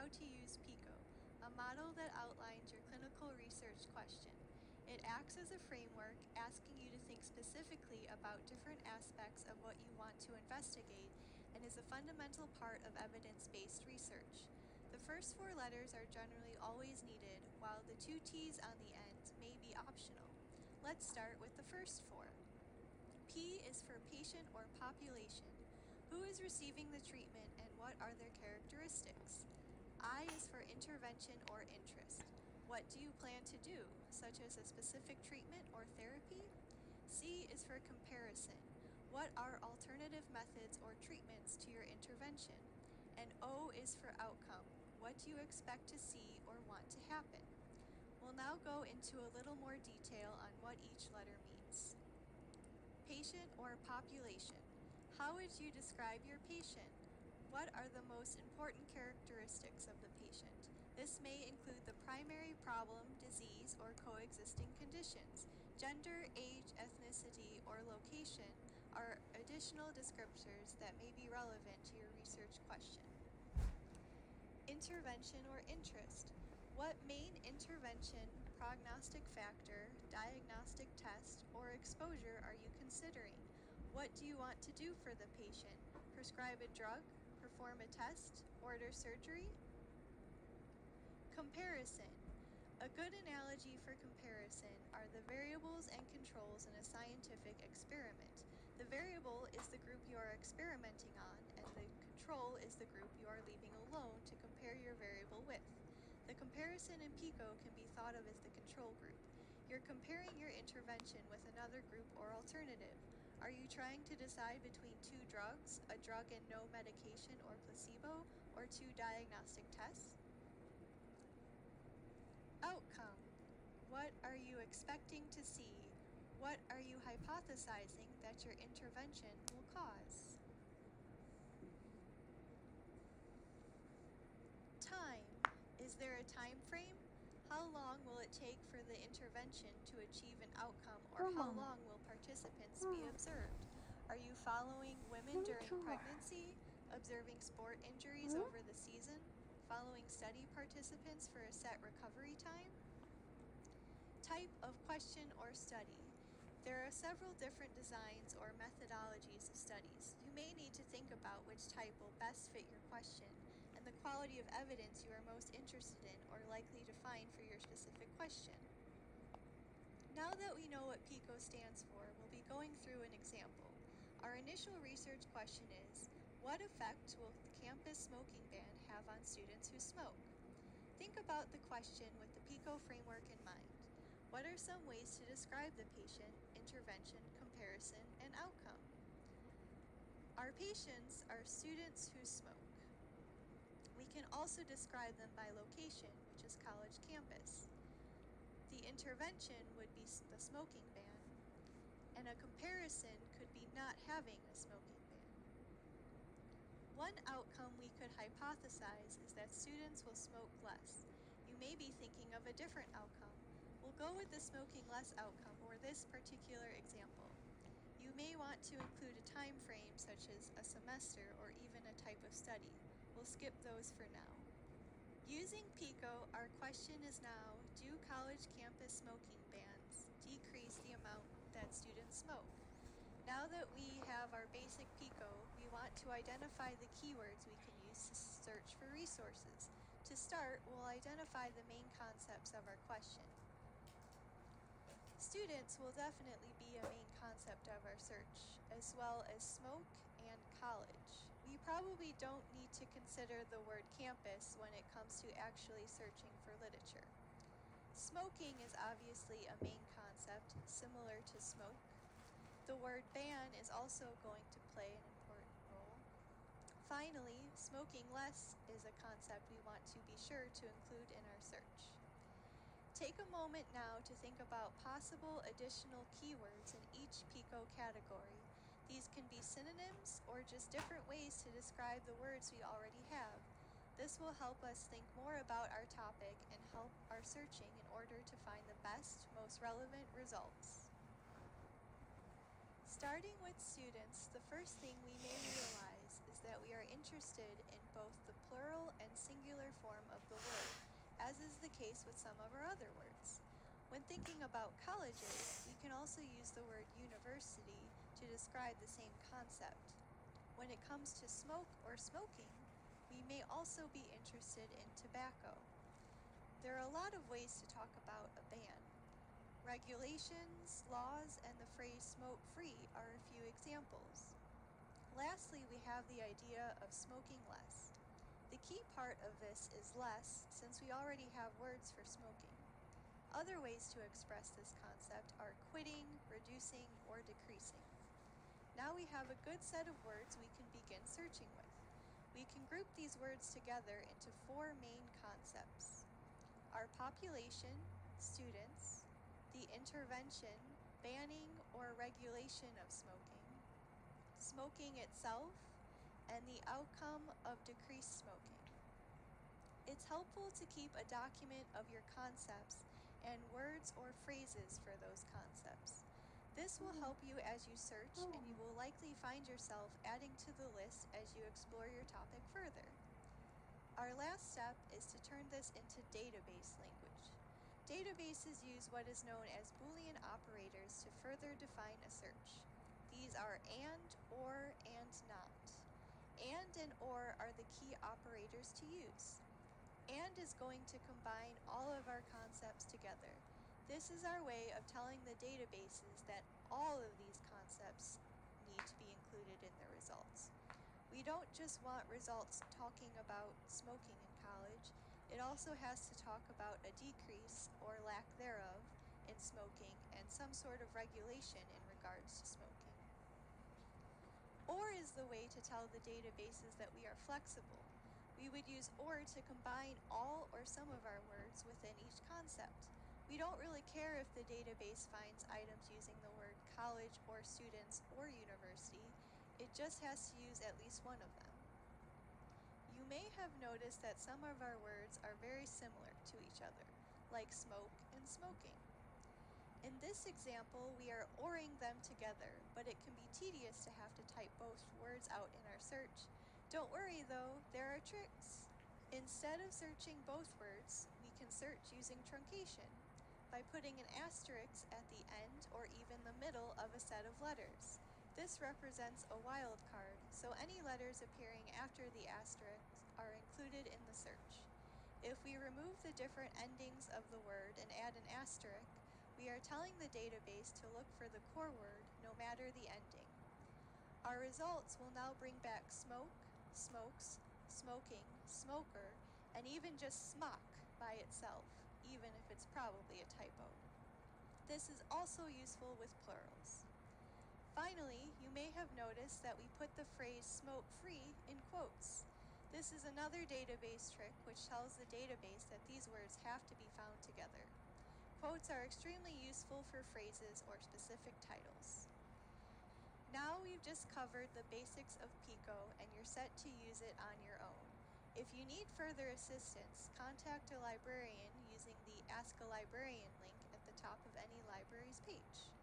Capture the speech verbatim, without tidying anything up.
how to use PICO, a model that outlines your clinical research question. It acts as a framework, asking you to think specifically about different aspects of what you want to investigate, and is a fundamental part of evidence-based research. The first four letters are generally always needed, while the two T's on the end may be optional. Let's start with the first four. P is for patient or population. Who is receiving the treatment and what are their characteristics? I is for intervention or interest. What do you plan to do, such as a specific treatment or therapy? C is for comparison. What are alternative methods or treatments to your intervention? And O is for outcome. What do you expect to see or want to happen? We'll now go into a little more detail on what each letter means. Patient or population. How would you describe your patient? What are the most important characteristics of the patient? This may include the primary problem, disease, or coexisting conditions. Gender, age, ethnicity, or location are additional descriptors that may be relevant to your research question. Intervention or interest. What main intervention, prognostic factor, diagnostic test, or exposure are you considering? What do you want to do for the patient? Prescribe a drug, perform a test, order surgery? Comparison. A good analogy for comparison are the variables and controls in a scientific experiment. The variable is the group you are experimenting on, and the control is the group you are leaving alone to compare your variable with. The comparison in PICO can be thought of as the control group. You're comparing your intervention with another group or alternative. Are you trying to decide between two drugs, a drug and no medication or placebo, or two diagnostic tests? Outcome. What are you expecting to see? What are you hypothesizing that your intervention will cause? Time. Is there a time frame? How long will it take for the intervention to achieve an outcome, or how long will participants be observed? Are you following women during pregnancy, observing sport injuries over the season, following study participants for a set recovery time? Type of question or study. There are several different designs or methodologies of studies. You may need to think about which type will best fit your question and the quality of evidence you are most interested in or likely to find for your specific question. Now that we know what PICO stands for, we'll be going through an example. Our initial research question is, what effect will the campus smoking ban have on students who smoke? Think about the question with the PICO framework in mind. What are some ways to describe the patient, intervention, comparison, and outcome? Our patients are students who smoke. We can also describe them by location, which is college campus. The intervention would be the smoking ban, and a comparison could be not having a smoking ban. One outcome we could hypothesize is that students will smoke less. You may be thinking of a different outcome. We'll go with the smoking less outcome for this particular example. You may want to include a time frame such as a semester or even a type of study. We'll skip those for now. Using PICO, our question is now, do college campus smoking bans decrease the amount that students smoke? Now that we have our basic PICO, we want to identify the keywords we can use to search for resources. To start, we'll identify the main concepts of our question. Students will definitely be a main concept of our search, as well as smoke and college. We probably don't need to consider the word campus when it comes to actually searching for literature. Smoking is obviously a main concept, similar to smoke. The word ban is also going to play an important role. Finally, smoking less is a concept we want to be sure to include in our search. Take a moment now to think about possible additional keywords in each PICO category. These can be synonyms or just different ways to describe the words we already have. This will help us think more about our topic and help our searching in order to find the best, most relevant results. Starting with students, the first thing we may realize is that we are interested in both the plural and singular form case with some of our other words. When thinking about colleges, we can also use the word university to describe the same concept. When it comes to smoke or smoking, we may also be interested in tobacco. There are a lot of ways to talk about a ban. Regulations, laws, and the phrase smoke-free are a few examples. Lastly, we have the idea of smoking less. The key part of this is less, since we already have words for smoking. Other ways to express this concept are quitting, reducing, or decreasing. Now we have a good set of words we can begin searching with. We can group these words together into four main concepts: our population, students, the intervention, banning or regulation of smoking, smoking itself, and the outcome of decreased smoking. It's helpful to keep a document of your concepts and words or phrases for those concepts. This will help you as you search, and you will likely find yourself adding to the list as you explore your topic further. Our last step is to turn this into database language. Databases use what is known as Boolean operators to further define a search. These are and, or, and not. And and or are the key operators to use. And is going to combine all of our concepts together. This is our way of telling the databases that all of these concepts need to be included in the results. We don't just want results talking about smoking in college. It also has to talk about a decrease or lack thereof in smoking and some sort of regulation in regards to smoking. Or is the way to tell the databases that we are flexible. We would use or to combine all or some of our words within each concept. We don't really care if the database finds items using the word college or students or university. It just has to use at least one of them. You may have noticed that some of our words are very similar to each other, like smoke and smoking. In this example, we are oring them together, but it can be tedious to have to type both words out in our search. Don't worry though, there are tricks. Instead of searching both words, we can search using truncation by putting an asterisk at the end or even the middle of a set of letters. This represents a wildcard, so any letters appearing after the asterisk are included in the search. If we remove the different endings of the word and add an asterisk, we are telling the database to look for the core word no matter the ending. Our results will now bring back smoke, smokes, smoking, smoker, and even just smock by itself, even if it's probably a typo. This is also useful with plurals. Finally, you may have noticed that we put the phrase smoke-free in quotes. This is another database trick which tells the database that these words have to be found together. Quotes are extremely useful for phrases or specific titles. Now we've just covered the basics of Pico and you're set to use it on your own. If you need further assistance, contact a librarian using the Ask a Librarian link at the top of any library's page.